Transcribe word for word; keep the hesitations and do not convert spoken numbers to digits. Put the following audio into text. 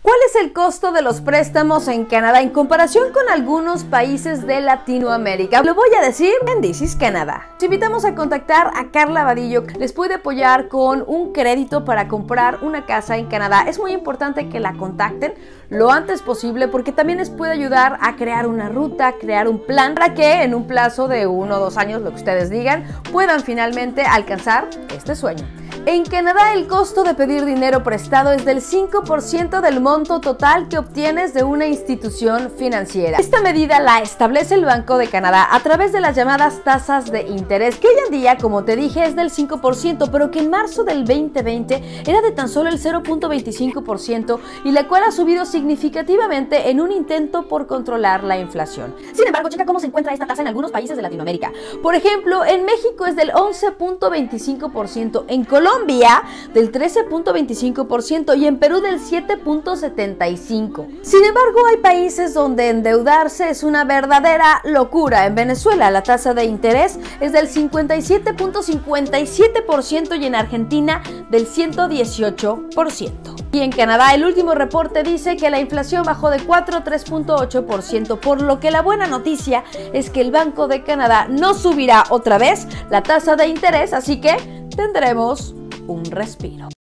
¿Cuál es el costo de los préstamos en Canadá en comparación con algunos países de Latinoamérica? Lo voy a decir en This is Canada. Te invitamos a contactar a Carla Vadillo, les puede apoyar con un crédito para comprar una casa en Canadá. Es muy importante que la contacten lo antes posible porque también les puede ayudar a crear una ruta, crear un plan para que en un plazo de uno o dos años, lo que ustedes digan, puedan finalmente alcanzar este sueño. En Canadá el costo de pedir dinero prestado es del cinco por ciento del monto total que obtienes de una institución financiera. Esta medida la establece el Banco de Canadá a través de las llamadas tasas de interés, que hoy en día, como te dije, es del cinco por ciento, pero que en marzo del veinte veinte era de tan solo el cero punto veinticinco por ciento y la cual ha subido significativamente en un intento por controlar la inflación. Sin embargo, checa cómo se encuentra esta tasa en algunos países de Latinoamérica. Por ejemplo, en México es del once punto veinticinco por ciento, en Colombia del trece punto veinticinco por ciento y en Perú del siete punto setenta y cinco por ciento. Sin embargo, hay países donde endeudarse es una verdadera locura. En Venezuela la tasa de interés es del cincuenta y siete punto cincuenta y siete por ciento y en Argentina del ciento dieciocho por ciento. Y en Canadá el último reporte dice que la inflación bajó de cuatro a tres punto ocho por ciento, por lo que la buena noticia es que el Banco de Canadá no subirá otra vez la tasa de interés, así que tendremos un respiro.